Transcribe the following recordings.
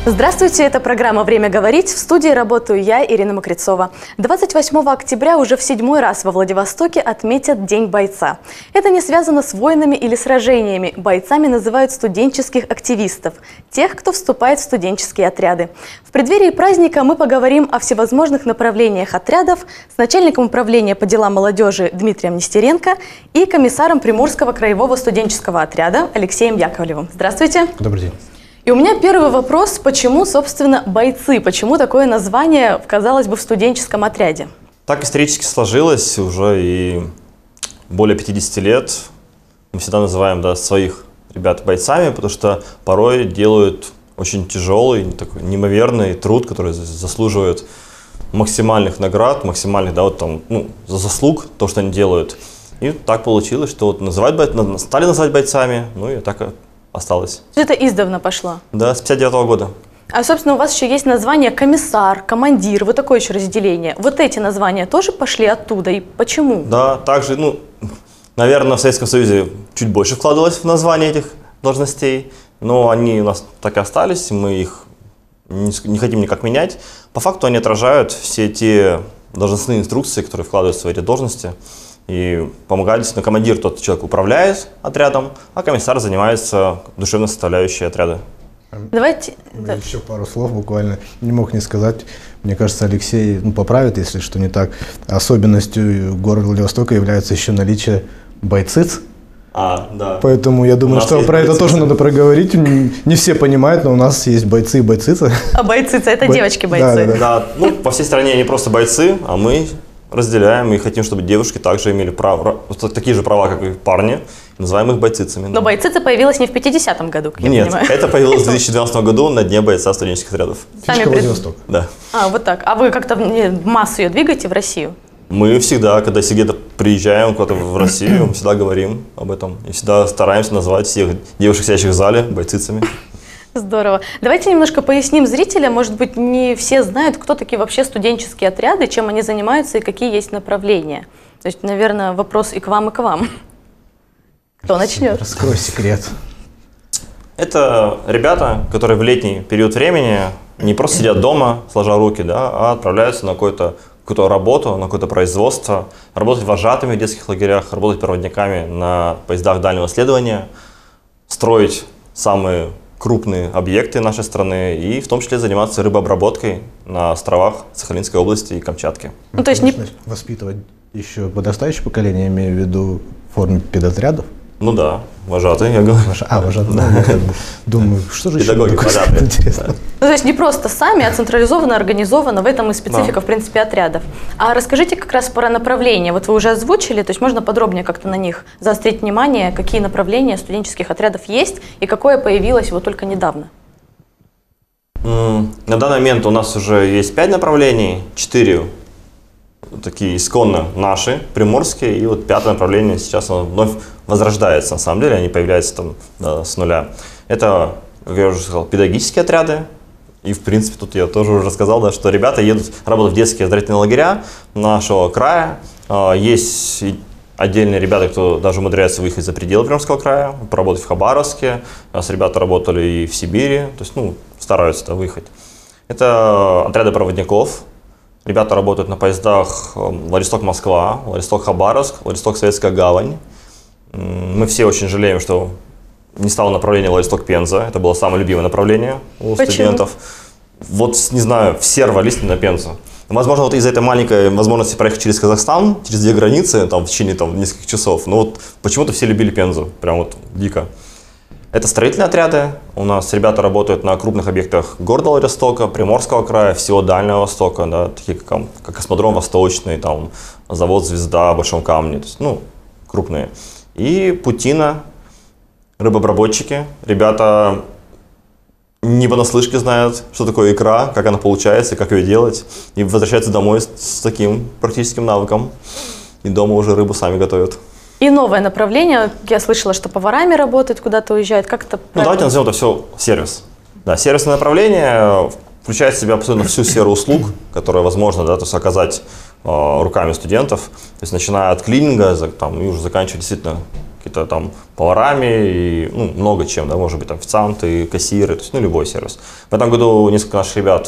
Здравствуйте, это программа «Время говорить». В студии работаю я, Ирина Мокрицова. 28 октября уже в 7-й раз во Владивостоке отметят День бойца. Это не связано с войнами или сражениями. Бойцами называют студенческих активистов, тех, кто вступает в студенческие отряды. В преддверии праздника мы поговорим о всевозможных направлениях отрядов с начальником управления по делам молодежи Дмитрием Нестеренко и комиссаром Приморского краевого студенческого отряда Алексеем Яковлевым. Здравствуйте. Добрый день. И у меня первый вопрос, почему, собственно, бойцы? Почему такое название, казалось бы, в студенческом отряде? Так исторически сложилось уже и более 50 лет. Мы всегда называем своих ребят бойцами, потому что порой делают очень тяжелый, такой неимоверный труд, который заслуживает максимальных наград, максимальных, за заслуг, то, что они делают. И так получилось, что стали называть бойцами, и так осталось. Это издавна пошло? Да, с 59-го года. А, собственно, у вас еще есть название комиссар, командир, вот такое еще разделение. Вот эти названия тоже пошли оттуда, и почему? Да, также, наверное, в Советском Союзе чуть больше вкладывалось в название этих должностей, но они у нас так и остались, мы их не хотим никак менять. По факту они отражают все те должностные инструкции, которые вкладываются в эти должности. И помогает, действительно, командир, тот человек управляет отрядом, а комиссар занимается душевной составляющей отряда. Давайте... Еще пару слов буквально. Не мог не сказать. Мне кажется, Алексей поправит, если что не так. Особенностью города Владивостока является еще наличие бойциц. Да. Поэтому я думаю, что про это тоже надо проговорить. Не все понимают, но у нас есть бойцы и бойцицы. А бойцицы – это девочки-бойцы? Да, по всей стране они просто бойцы, а мы разделяем и хотим, чтобы девушки также имели такие же права, как и парни, называем их бойцицами. Но бойцица появилась не в 50-м году, как я понимаю. Нет, это появилось в 2012 году на Дне бойца студенческих отрядов. Фишка Владивостока. Да. Вот так. А вы как-то в массу ее двигаете в Россию? Мы всегда, когда где-то приезжаем куда-то в Россию, мы всегда говорим об этом. И всегда стараемся назвать всех девушек, сидящих в зале, бойцицами. Здорово. Давайте немножко поясним зрителям. Может быть, не все знают, кто такие вообще студенческие отряды, чем они занимаются и какие есть направления. То есть, наверное, вопрос и к вам, и к вам. Кто начнет? Раскрой секрет. Это ребята, которые в летний период времени не просто сидят дома, сложа руки, а отправляются на какую-то работу, на какое-то производство, работать вожатыми в детских лагерях, работать проводниками на поездах дальнего следования, строить самые крупные объекты нашей страны и в том числе заниматься рыбообработкой на островах Сахалинской области и Камчатки. То есть воспитывать еще подрастающее поколение, я имею в виду в форме педотрядов? Да, вожатые, я говорю. Вожатые. Думаю, что же педагоги, еще такое интересно? То есть не просто сами, а централизованно, организованно, в этом и специфика, в принципе, отрядов. А расскажите как раз про направления. Вот вы уже озвучили, то есть можно подробнее как-то на них заострить внимание, какие направления студенческих отрядов есть и какое появилось вот только недавно? На данный момент у нас уже есть 5 направлений, 4 такие исконно наши, приморские, и вот 5-е направление сейчас оно вновь возрождается, на самом деле, они появляются с нуля. Это, как я уже сказал, педагогические отряды, и в принципе тут я тоже уже рассказал, что ребята едут работать в детские оздоровительные лагеря нашего края. Есть отдельные ребята, кто даже умудряется выехать за пределы Приморского края, поработать в Хабаровске, с ребята работали и в Сибири, то есть стараются выехать. Это отряды проводников. Ребята работают на поездах Владивосток-Москва, Владивосток-Хабаровск, Владивосток-Советская гавань. Мы все очень жалеем, что не стало направления Владивосток-Пенза. Это было самое любимое направление у студентов. Не знаю, все рвались на Пензу. Возможно, из-за этой маленькой возможности проехать через Казахстан, через 2 границы, в течение нескольких часов. Но почему-то все любили Пензу, прям дико. Это строительные отряды. У нас ребята работают на крупных объектах города Владивостока, Приморского края, всего Дальнего Востока, такие как космодром Восточный, завод «Звезда» в Большом Камне, то есть, крупные. И Путина, рыбообработчики. Ребята не понаслышке знают, что такое икра, как она получается, как ее делать. И возвращаются домой с таким практическим навыком. И дома уже рыбу сами готовят. И новое направление, я слышала, что поварами работают, куда-то уезжают, как это? Давайте назовем это все сервис. Да, сервисное направление включает в себя абсолютно всю сферу услуг, которая возможно, то есть оказать руками студентов, то есть начиная от клининга и уже заканчивая действительно какие-то там поварами и ну, много чем, да, может быть, там, официанты, кассиры, то есть, ну, любой сервис. В этом году несколько наших ребят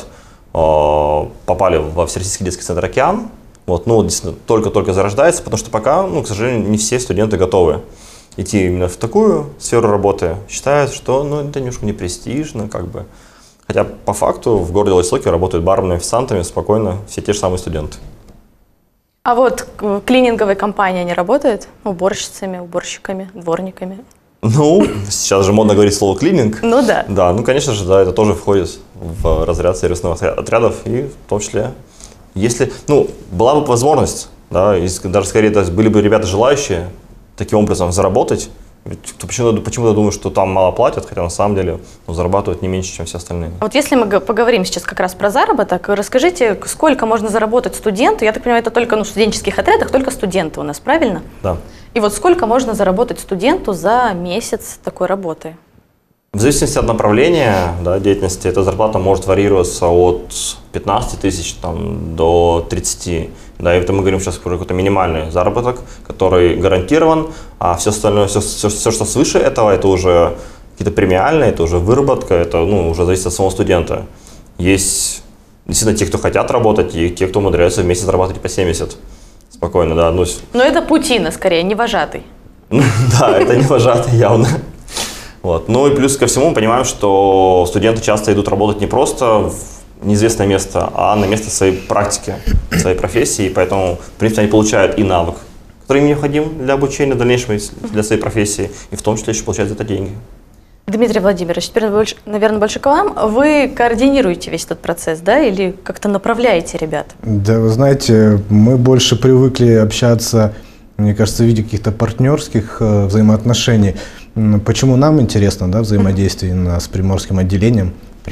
попали во Всероссийский детский центр «Океан». Вот, ну, действительно, только-только зарождается, потому что пока, ну, к сожалению, не все студенты готовы идти именно в такую сферу работы. Считают, что, ну, это немножко не престижно, как бы. Хотя, по факту, в городе Владивостоке работают барменами, официантами спокойно все те же самые студенты. А вот клининговые компании, они работают? Уборщицами, уборщиками, дворниками? Ну, сейчас же модно говорить слово «клининг». Ну да. Да, ну, конечно же, да, это тоже входит в разряд сервисных отрядов, и в том числе, если, ну, была бы возможность, да, и даже скорее были бы ребята желающие таким образом заработать, почему-то думаю, что там мало платят, хотя на самом деле ну, зарабатывают не меньше, чем все остальные. А вот если мы поговорим сейчас как раз про заработок, расскажите, сколько можно заработать студенту? Я так понимаю, это только в студенческих отрядах, только студенты у нас, правильно? Да. И вот сколько можно заработать студенту за месяц такой работы? В зависимости от направления, да, деятельности, эта зарплата может варьироваться от 15 тысяч там, до 30. Да, и это мы говорим сейчас про какой-то минимальный заработок, который гарантирован, а все остальное, все, что свыше этого, это уже какие-то премиальные, это уже выработка, это ну, уже зависит от самого студента. Есть действительно те, кто хотят работать, и те, кто умудряются в месяц зарабатывать по 70. Спокойно, да. Ну, но это путина скорее, не вожатый. Да, это не вожатый явно. Вот. Ну и плюс ко всему мы понимаем, что студенты часто идут работать не просто в неизвестное место, а на место своей практики, своей профессии, и поэтому, в принципе, они получают и навык, который им необходим для обучения дальнейшего, для своей профессии, и в том числе еще получают за это деньги. Дмитрий Владимирович, теперь, наверное, больше к вам. Вы координируете весь этот процесс, да, или как-то направляете ребят? Да, вы знаете, мы больше привыкли общаться, мне кажется, в виде каких-то партнерских взаимоотношений. Почему нам интересно, да, взаимодействие с Приморским отделением,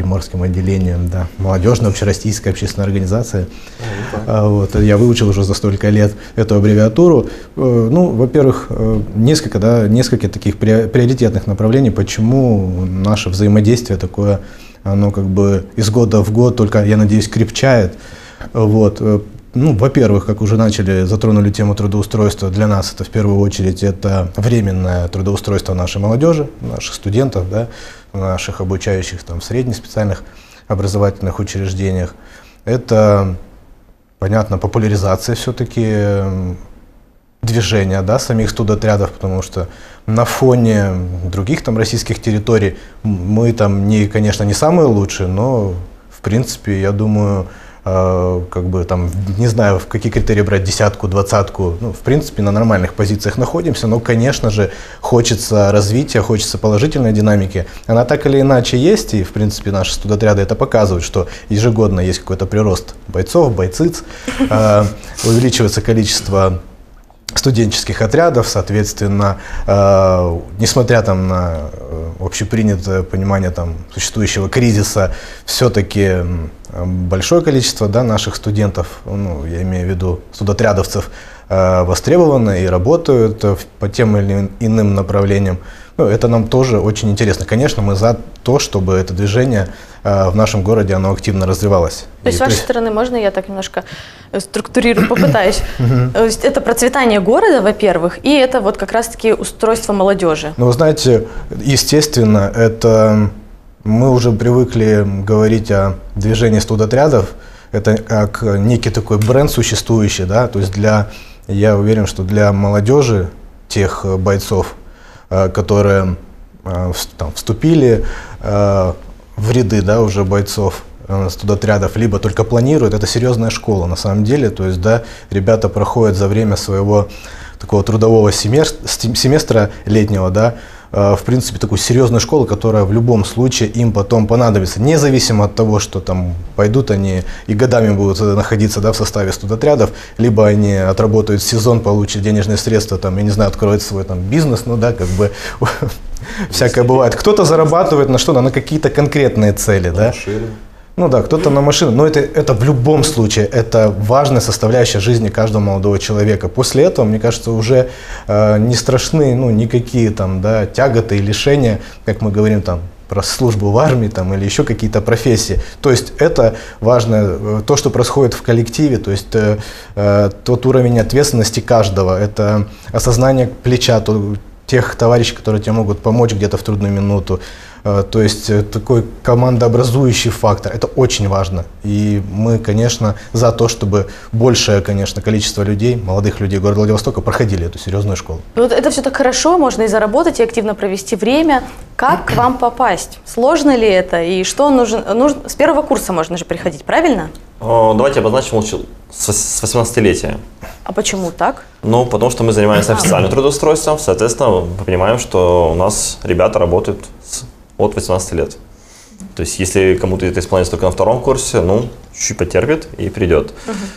да, молодежная общероссийская общественная организация. Вот, я выучил уже за столько лет эту аббревиатуру. Ну, во-первых, несколько таких приоритетных направлений, почему наше взаимодействие такое, оно как бы из года в год только, я надеюсь, крепчает. Вот. Ну, во-первых, как уже затронули тему трудоустройства, для нас это в первую очередь это временное трудоустройство нашей молодежи, наших студентов, да, наших обучающих там, в средних специальных образовательных учреждениях. Это, понятно, популяризация все-таки движения, да, самих студотрядов, потому что на фоне других там российских территорий мы там, конечно, не самые лучшие, но в принципе, я думаю, как бы там, не знаю, в какие критерии брать, десятку, двадцатку, ну, в принципе, на нормальных позициях находимся, но, конечно же, хочется развития, хочется положительной динамики. Она так или иначе есть, и, в принципе, наши студотряды это показывают, что ежегодно есть какой-то прирост бойцов, бойциц, увеличивается количество студенческих отрядов, соответственно, несмотря там на общепринятое понимание там существующего кризиса, все-таки большое количество, да, наших студентов, ну, я имею в виду студотрядовцев, востребованы и работают по тем или иным направлениям. Ну, это нам тоже очень интересно. Конечно, мы за то, чтобы это движение в нашем городе оно активно развивалось. То есть с вашей стороны, можно я так немножко структурирую, попытаюсь? То есть это процветание города, во-первых, и это вот как раз-таки устройство молодежи. Ну, вы знаете, естественно, это мы уже привыкли говорить о движении студотрядов. Это как некий такой бренд существующий, да, то есть я уверен, что для молодежи, тех бойцов, которые там, вступили в ряды, да, уже бойцов студотрядов, либо только планируют, это серьезная школа на самом деле, то есть, да, ребята проходят за время своего такого трудового семестра летнего, да, в принципе, такую серьезную школу, которая в любом случае им потом понадобится, независимо от того, что там пойдут они и годами будут находиться, да, в составе студотрядов, либо они отработают сезон, получат денежные средства, там, я не знаю, откроют свой там бизнес, ну да, как бы всякое бывает. Кто-то зарабатывает на что-то, на какие-то конкретные цели, да. Ну да, кто-то на машину, но это в любом случае, это важная составляющая жизни каждого молодого человека. После этого, мне кажется, уже не страшны, ну, никакие там, да, тяготы и лишения, как мы говорим там про службу в армии там, или еще какие-то профессии. То есть это важно, то, что происходит в коллективе, то есть тот уровень ответственности каждого, это осознание плеча, тех товарищей, которые тебе могут помочь где-то в трудную минуту. То есть такой командообразующий фактор. Это очень важно. И мы, конечно, за то, чтобы большее, конечно, количество людей, молодых людей города Владивостока проходили эту серьезную школу. Вот это все так хорошо, можно и заработать, и активно провести время. Как к вам попасть? Сложно ли это? И что нужно? С первого курса можно же приходить, правильно? Давайте обозначим лучше с 18-летия. А почему так? Ну, потому что мы занимаемся официальным трудоустройством, соответственно, мы понимаем, что у нас ребята работают от 18 лет. То есть, если кому-то это исполняется только на втором курсе, ну, чуть-чуть потерпит и придет.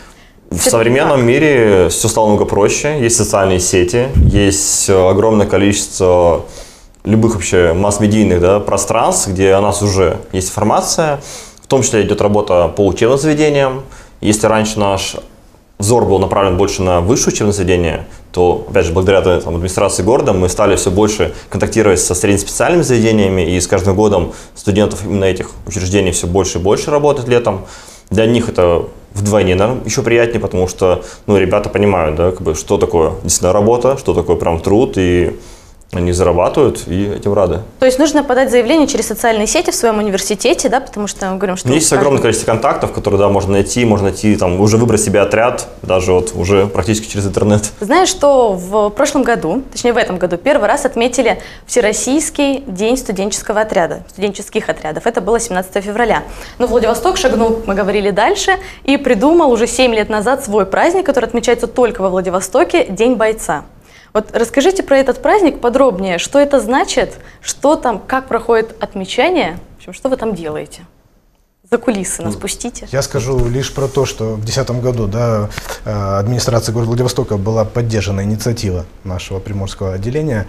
В современном мире все стало много проще. Есть социальные сети, есть огромное количество любых вообще масс-медийных, да, пространств, где о нас уже есть информация. В том числе идет работа по учебным заведениям. Если раньше наш взор был направлен больше на высшее учебное заведение, то, опять же, благодаря там, администрации города мы стали все больше контактировать со среднеспециальными заведениями, и с каждым годом студентов именно этих учреждений все больше и больше работает летом. Для них это вдвойне, наверное, еще приятнее, потому что ну, ребята понимают, да, как бы, что такое действительно работа, что такое прям труд, и они зарабатывают и этим рады. То есть нужно подать заявление через социальные сети в своем университете, да, потому что мы говорим, что... Есть огромное количество контактов, которые, да, можно найти, там, уже выбрать себе отряд, даже вот уже практически через интернет. Знаешь, что в прошлом году, точнее в этом году, первый раз отметили Всероссийский день студенческих отрядов. Это было 17 февраля. Но Владивосток шагнул, мы говорили, дальше и придумал уже 7 лет назад свой праздник, который отмечается только во Владивостоке, День бойца. Вот расскажите про этот праздник подробнее, что это значит, что там, как проходит отмечание, в общем, что вы там делаете? За кулисы нас пустите. Я скажу лишь про то, что в 2010 году, да, администрацией города Владивостока была поддержана инициатива нашего приморского отделения,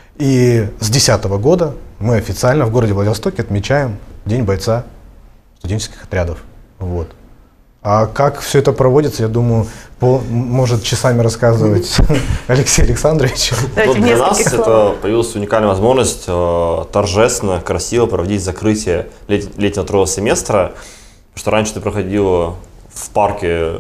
и с 2010 года мы официально в городе Владивостоке отмечаем День бойца студенческих отрядов. Вот. А как все это проводится, я думаю, может часами рассказывать Алексей Александрович. Для нас это появилась уникальная возможность торжественно, красиво проводить закрытие летнего трудового семестра, потому что раньше ты проходила в парке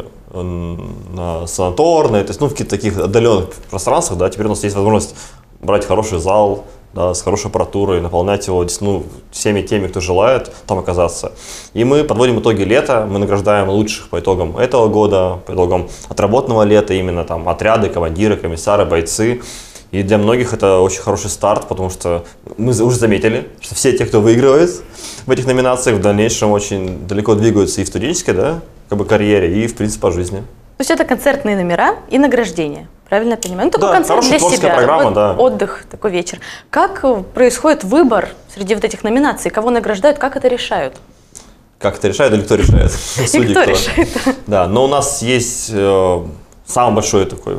на санаторной, то есть, ну, в каких-то таких отдаленных пространствах, да, теперь у нас есть возможность брать хороший зал, да, с хорошей аппаратурой, наполнять его ну, всеми теми, кто желает там оказаться. И мы подводим итоги лета, мы награждаем лучших по итогам этого года, по итогам отработанного лета, именно там отряды, командиры, комиссары, бойцы. И для многих это очень хороший старт, потому что мы уже заметили, что все те, кто выигрывает в этих номинациях, в дальнейшем очень далеко двигаются и в студенческой, да, как бы карьере, и в принципе по жизни. То есть это концертные номера и награждение. Правильно я понимаю? Ну, такой да, концерт для себя, программа, такой да. Отдых, такой вечер. Как происходит выбор среди вот этих номинаций? Кого награждают, как это решают? Как это решают или кто решает? И кто решает? Да, но у нас есть самый большой такой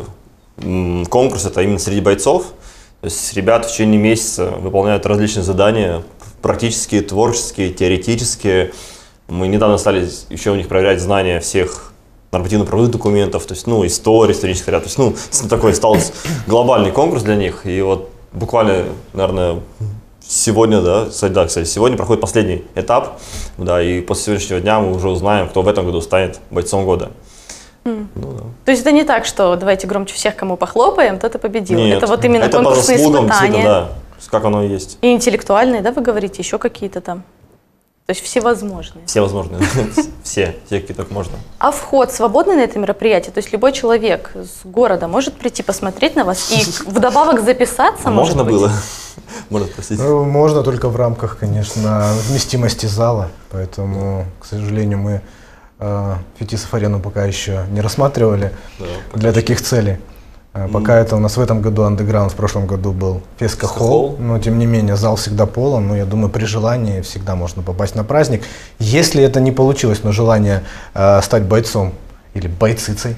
конкурс, это именно среди бойцов. То есть ребята в течение месяца выполняют различные задания, практические, творческие, теоретические. Мы недавно стали еще у них проверять знания всех нормативно-правовых документов, то есть, ну, истории, исторический ряд. То есть, ну, такой стал глобальный конкурс для них. И вот буквально, наверное, сегодня, да, кстати, сегодня проходит последний этап, да, и после сегодняшнего дня мы уже узнаем, кто в этом году станет бойцом года. Ну, да. То есть это не так, что давайте громче всех, кому похлопаем, тот и победил. Нет, это вот именно это конкурсные по заслугам, испытания. да, как оно и есть. И интеллектуальные, да, вы говорите, еще какие-то там? То есть всевозможные. Все возможные, все, какие только можно. А вход свободный на это мероприятие? То есть любой человек с города может прийти посмотреть на вас и вдобавок записаться, может Можно быть? было? Можно спросить. Ну, можно только в рамках, конечно, вместимости зала, поэтому, к сожалению, мы Фетисов-арену пока еще не рассматривали для таких целей. Пока это у нас в этом году андеграунд, в прошлом году был Феска-холл, но тем не менее зал всегда полон, но я думаю, при желании всегда можно попасть на праздник. Если это не получилось, но желание стать бойцом или бойцицей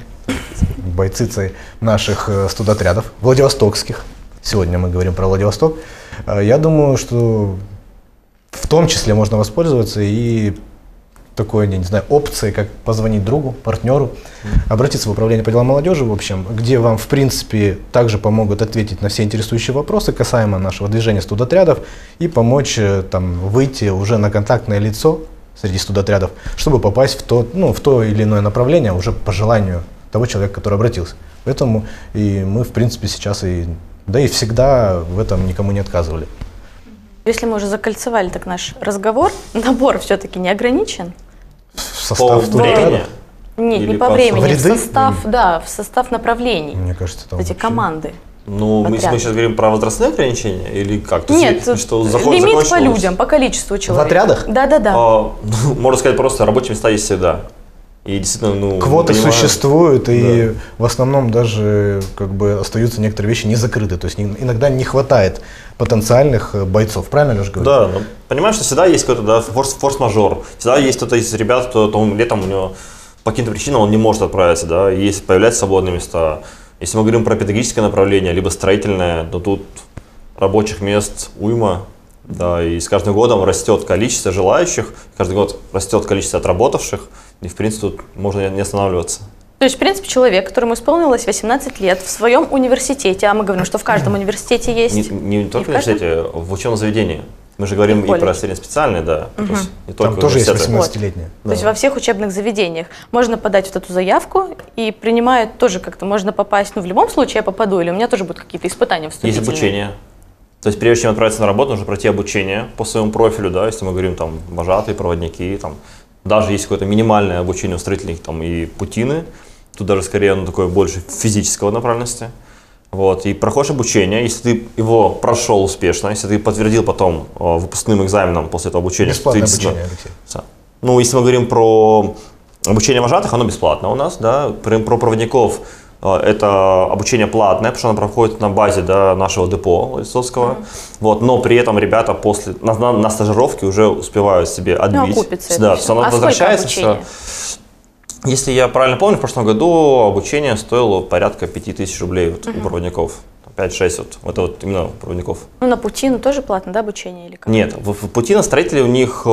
наших студотрядов, владивостокских, сегодня мы говорим про Владивосток, я думаю, что в том числе можно воспользоваться и такой, я не знаю, опции, как позвонить другу, партнеру, обратиться в управление по делам молодежи, в общем, где вам, в принципе, также помогут ответить на все интересующие вопросы касаемо нашего движения студотрядов и помочь там выйти уже на контактное лицо среди студотрядов, чтобы попасть в то или иное направление уже по желанию того человека, который обратился. Поэтому и мы, в принципе, сейчас и Да и всегда в этом никому не отказывали. Если мы уже закольцевали так наш разговор, набор все-таки не ограничен? Состав По времени? отрядов, Нет, Или не по в времени, в ряды? состав, да, в состав направлений. мне кажется, там Эти вообще- команды. Ну, мы Отряд. сейчас говорим про возрастные ограничения или как? То есть, Нет, что лимит по закончилось? людям, по количеству человек. отрядах? Да. Можно сказать, просто рабочие места есть всегда. И действительно, ну, Квоты понимаю, существуют, и в основном даже как бы остаются некоторые вещи не закрыты. То есть иногда не хватает потенциальных бойцов. Правильно, Леша говорит? Да, ну, понимаешь, что всегда есть какой-то, да, форс-мажор. Всегда есть кто-то из ребят, кто летом у него по каким-то причинам он не может отправиться, да, и есть, появляются свободные места. Если мы говорим про педагогическое направление, либо строительное, то тут рабочих мест уйма, да, и с каждым годом растет количество желающих, каждый год растет количество отработавших, и, в принципе, тут можно не останавливаться. То есть, в принципе, человек, которому исполнилось 18 лет в своем университете, а мы говорим, что в каждом университете есть. Не только в в каждом? университете, в учебном заведении. Мы же говорим И в и про колледже. среднеспециальные, да. То есть не только Там тоже есть университеты. 18-летние. То есть во всех учебных заведениях можно подать вот эту заявку и принимают тоже как-то, можно попасть, ну в любом случае я попаду, или у меня тоже будут какие-то испытания Есть вступительные. обучение. То есть прежде чем отправиться на работу, нужно пройти обучение по своему профилю, да, если мы говорим там вожатые, проводники, там, даже есть какое-то минимальное обучение у строительных там, и путины, тут даже скорее оно такое больше физического направленности. Вот, и проходишь обучение, если ты его прошел успешно, если ты подтвердил потом выпускным экзаменом после этого обучения, Бесплатное что ты обучение, Алексей. Ну, если мы говорим про обучение вожатых, оно бесплатно у нас, да, про проводников это обучение платное, потому что оно проходит на базе, да, нашего депо Лисовского, вот, но при этом ребята после, на стажировке уже успевают себе отбить. окупится это Да, всё. оно А сколько возвращается обучения? всё. Если я правильно помню, в прошлом году обучение стоило порядка 5000 рублей вот, у проводников. 5-6 вот, это вот именно у проводников. Ну на Путину тоже платно, да, обучение или как? Нет, в пути на строителей у них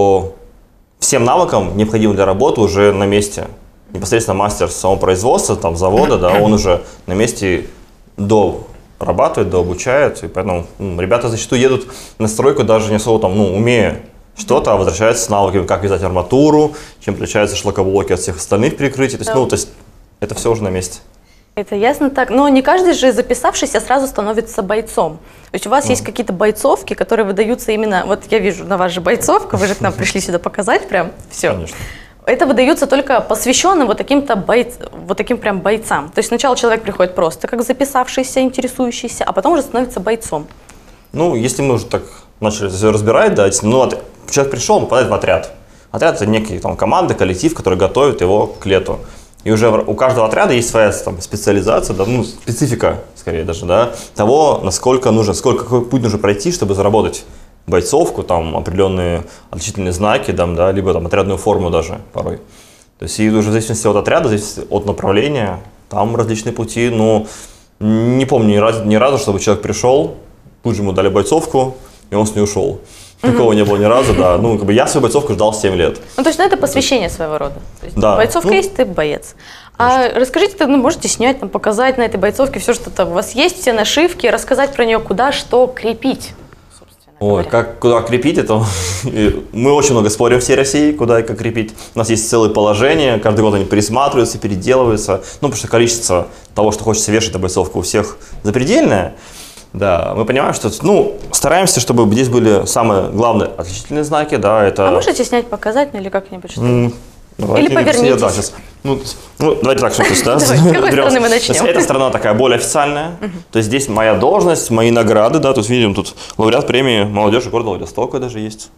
всем навыкам, необходимым для работы, уже на месте. Непосредственно мастер самопроизводства, там, завода, да, он уже на месте дорабатывает, дообучает, и поэтому ребята зачастую едут на стройку даже не особо там, умея что-то, а возвращаются с навыками, как вязать арматуру, чем отличаются шлакоблоки от всех остальных прикрытий, то есть, то есть это все уже на месте. Это ясно так. Но не каждый же записавшийся сразу становится бойцом. То есть у вас есть какие-то бойцовки, которые выдаются именно, вот я вижу на вас же бойцовка, вы же к нам пришли сюда показать прям все. Конечно. Это выдаются только посвященным вот таким прям бойцам. То есть сначала человек приходит просто как записавшийся, интересующийся, а потом уже становится бойцом. Ну, если мы уже так начали все разбирать, да, человек пришел, попадает в отряд. Отряд – это некий там команда, коллектив, который готовит его к лету. И уже у каждого отряда есть своя там, специализация, да, специфика, скорее даже, да, того, насколько нужно, какой путь нужно пройти, чтобы заработать бойцовку, там, определенные отличительные знаки, там, да, либо там, отрядную форму даже порой. То есть и уже в зависимости от отряда, в зависимости от направления, там различные пути, но не помню ни разу, чтобы человек пришел, тут же ему дали бойцовку, и он с ней ушел. Такого не было ни разу, да. Ну, как бы я свою бойцовку ждал 7 лет. Ну, то есть, это посвящение своего рода. То есть, Да. бойцовка есть, ты боец. А расскажите, можете снять, там, показать на этой бойцовке все, что-то у вас есть, все нашивки, рассказать про нее, куда, что крепить, собственно Ой, говоря. куда крепить это? Мы очень много спорим всей России, куда и как крепить. У нас есть целые положения, каждый год они пересматриваются, переделываются. Ну, потому что количество того, что хочется вешать на бойцовку, у всех запредельное. Да, мы понимаем, что, стараемся, чтобы здесь были самые главные отличительные знаки, да, это... А можете снять, показать, ну, или как-нибудь что-то? Давайте, Или повернитесь. Да, сейчас. Давайте так, что-то, да? Давай, с какой стороны мы начнем? Эта сторона такая более официальная, то есть здесь моя должность, мои награды, да, то есть видим, тут лауреат премии молодежи города Владивостока даже есть.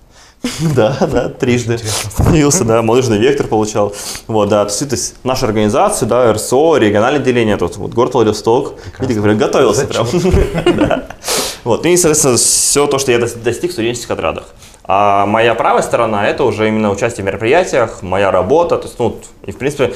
Да, трижды становился, да, молодежный вектор получал. Вот, да, то есть наша организация, да, РСО, региональное отделение, тут вот город Владивосток, видите, как готовился прям. Вот, и, соответственно, все то, что я достиг в студенческих отрядах. А моя правая сторона – это уже именно участие в мероприятиях, моя работа, то есть, и, в принципе,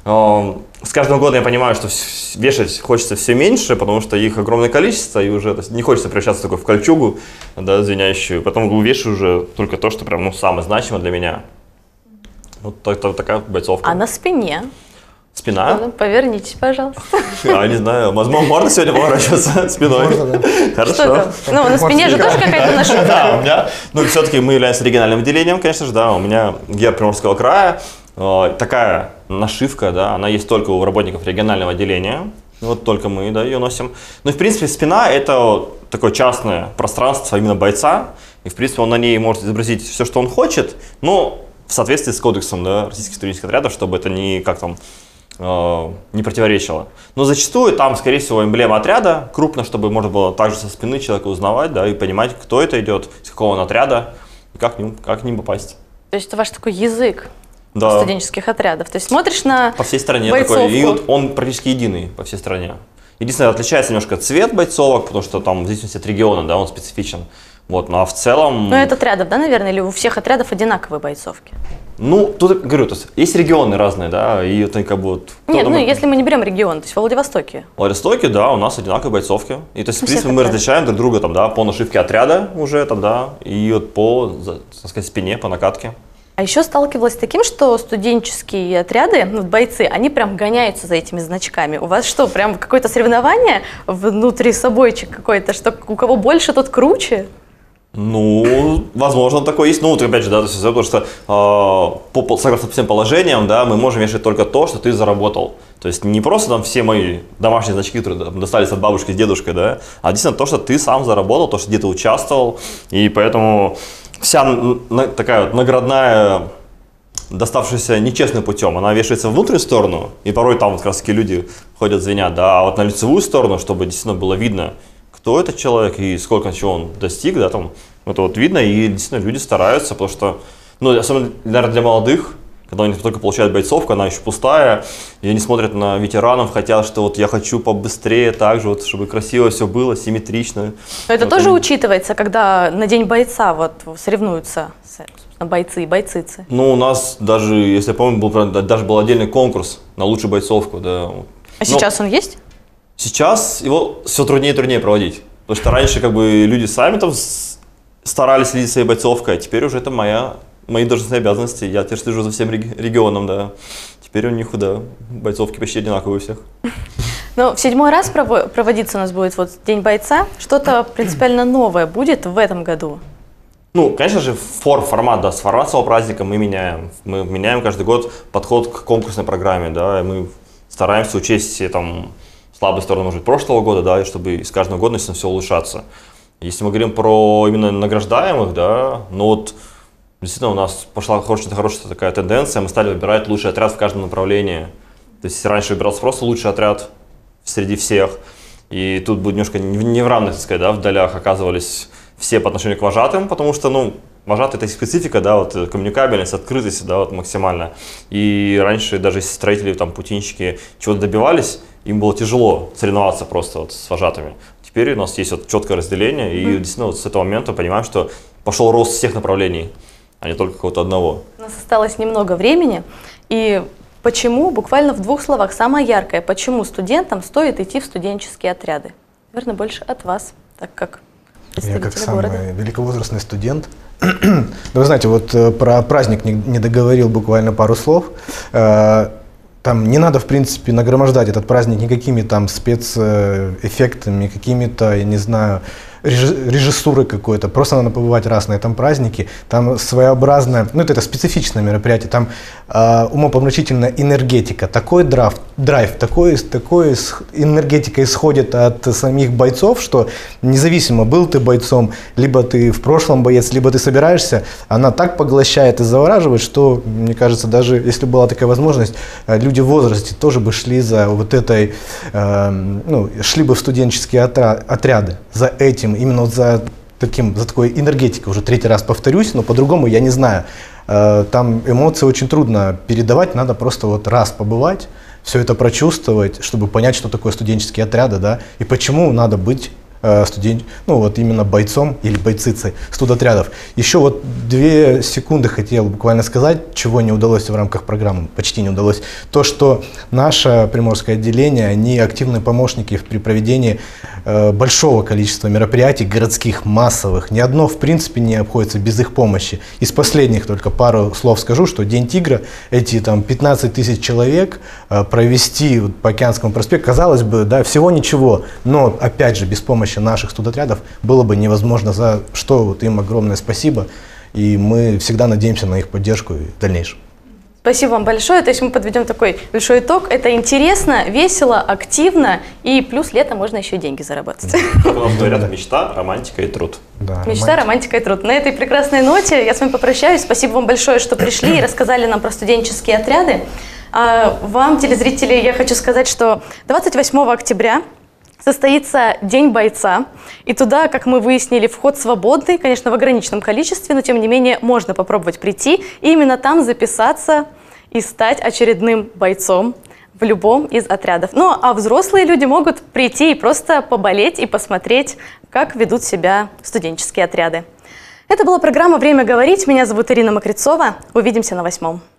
с каждым годом я понимаю, что вешать хочется все меньше, потому что их огромное количество, и уже не хочется превращаться такой в кольчугу, да, звенящую. Поэтому вешаю уже только то, что прям, самое значимое для меня. Вот такая бойцовка. А на спине? Спина? Ну, повернитесь, пожалуйста. Не знаю, возможно, можно сегодня поворачиваться спиной. Можно, да. Хорошо. Что там? Ну, на спине же тоже какая-то нашивка. Да, у меня, все-таки мы являемся региональным отделением, конечно же, да, у меня герб Приморского края, такая нашивка, да, она есть только у работников регионального отделения. Вот только мы, да, ее носим. Ну и, в принципе, спина – это такое частное пространство именно бойца. И, в принципе, он на ней может изобразить все, что он хочет, но в соответствии с кодексом, да, российских студенческих отрядов, чтобы это не, как там, не противоречило. Но зачастую там, скорее всего, эмблема отряда крупно, чтобы можно было также со спины человека узнавать, да, и понимать, кто это идет, из какого он отряда, и как к ним попасть. То есть это ваш такой язык, да, студенческих отрядов. То есть смотришь на по всей стране бойцовку. Такой, и вот он практически единый по всей стране. Единственное, отличается немножко цвет бойцовок, потому что там в зависимости от региона, да, он специфичен. Вот, ну а в целом… Ну это отрядов, да, наверное, или у всех отрядов одинаковые бойцовки? Ну, тут, говорю, то есть регионы разные, да, и это как бы… Вот, нет, ну если мы не берем регион, то есть во Владивостоке. В Владивостоке, да, у нас одинаковые бойцовки. И то есть, в принципе, мы различаем друг друга там, да, по нашивке отряда уже там, да, и вот по, так сказать, спине, по накатке. А еще сталкивалась с таким, что студенческие отряды, ну, бойцы, они прям гоняются за этими значками. У вас что, прям какое-то соревнование внутри собойчик какой-то, что у кого больше, тот круче? Ну, возможно, такое есть. Ну, вот опять же, да, то есть, потому что согласно всем положениям, да, мы можем вешать только то, что ты заработал. То есть не просто там все мои домашние значки, которые там, достались от бабушки с дедушкой, да, а действительно то, что ты сам заработал, то, что где-то участвовал. И поэтому вся такая вот наградная, доставшаяся нечестным путем, она вешается в внутреннюю сторону, и порой там вот как раз таки люди ходят, звенят, да, а вот на лицевую сторону, чтобы действительно было видно, кто этот человек и сколько чего он достиг, да, там, это вот видно, и действительно люди стараются, потому что, ну, особенно, наверное, для молодых, когда они только получают бойцовку, она еще пустая, и они смотрят на ветеранов, хотят, что вот я хочу побыстрее так же, вот, чтобы красиво все было, симметрично. Но это вот тоже учитывается, когда на День бойца вот соревнуются бойцы и бойцицы? Ну, у нас даже, если я помню, даже был отдельный конкурс на лучшую бойцовку, да. А сейчас он есть? Сейчас его все труднее и труднее проводить. Потому что раньше как бы люди сами там старались следить своей бойцовкой, а теперь уже это мои должностные обязанности. Я теперь слежу за всем регионом, да. Теперь у них, да, бойцовки почти одинаковые у всех. Ну, в 7-й раз проводиться у нас будет вот День бойца. Что-то принципиально новое будет в этом году? Ну, конечно же, формат, да, формат самого праздника мы меняем. Мы меняем каждый год подход к конкурсной программе, да, и мы стараемся учесть все там слабые стороны, может быть, прошлого года, да, и чтобы с каждым годом все улучшаться. Если мы говорим про именно награждаемых, да, ну вот действительно у нас пошла хорошая такая тенденция, мы стали выбирать лучший отряд в каждом направлении. То есть раньше выбирался просто лучший отряд среди всех, и тут будет немножко не в равных, так сказать, да, в долях оказывались все по отношению к вожатым, потому что, ну, вожатые – это их специфика, да, вот коммуникабельность, открытость, да, вот максимально. И раньше даже если строители, там, путинщики чего-то добивались, им было тяжело соревноваться просто вот с вожатыми. Теперь у нас есть вот четкое разделение, и действительно вот с этого момента понимаем, что пошел рост всех направлений, а не только какого-то одного. У нас осталось немного времени, и почему, буквально в 2 словах, самое яркое, почему студентам стоит идти в студенческие отряды? Наверное, больше от вас, так как Я как самый города. великовозрастный студент. Ну, вы знаете, вот про праздник не договорил буквально пару слов. Там не надо, в принципе, нагромождать этот праздник никакими там спецэффектами, какими-то, я не знаю, режиссурой какой-то. Просто надо побывать раз на этом празднике. Там своеобразное, ну это специфичное мероприятие, там умопомрачительная энергетика. Такой драйв, такой энергетика исходит от самих бойцов, что независимо, был ты бойцом, либо ты в прошлом боец, либо ты собираешься, она так поглощает и завораживает, что, мне кажется, даже если была такая возможность, люди в возрасте тоже бы шли за вот этой, ну, шли бы в студенческие отряды за этим, именно вот за такой энергетикой, уже 3-й раз повторюсь, но по-другому я не знаю. Там эмоции очень трудно передавать, надо просто вот раз побывать, все это прочувствовать, чтобы понять, что такое студенческие отряды, да, и почему надо быть ну вот именно бойцом или бойцицей студотрядов. Еще вот 2 секунды хотел буквально сказать, чего не удалось в рамках программы, почти не удалось. То, что наше приморское отделение, они активные помощники при проведении большого количества мероприятий городских, массовых. Ни одно, в принципе, не обходится без их помощи. Из последних только пару слов скажу, что День тигра, эти там 15 тысяч человек провести по Океанскому проспекту, казалось бы, да, всего ничего, но опять же без помощи наших студотрядов было бы невозможно, за что вот им огромное спасибо, и мы всегда надеемся на их поддержку и в дальнейшем. Спасибо вам большое. То есть мы подведем такой большой итог. Это интересно, весело, активно, и плюс летом можно еще и деньги заработать. Как у нас говорят, мечта, романтика и труд. Да, Мечта, романтика и труд. На этой прекрасной ноте я с вами попрощаюсь. Спасибо вам большое, что пришли и рассказали нам про студенческие отряды. А вам, телезрители, я хочу сказать, что 28 октября состоится День бойца, и туда, как мы выяснили, вход свободный, конечно, в ограниченном количестве, но тем не менее можно попробовать прийти и именно там записаться и стать очередным бойцом в любом из отрядов. Ну, а взрослые люди могут прийти и просто поболеть и посмотреть, как ведут себя студенческие отряды. Это была программа «Время говорить». Меня зовут Ирина Мокрицова. Увидимся на 8.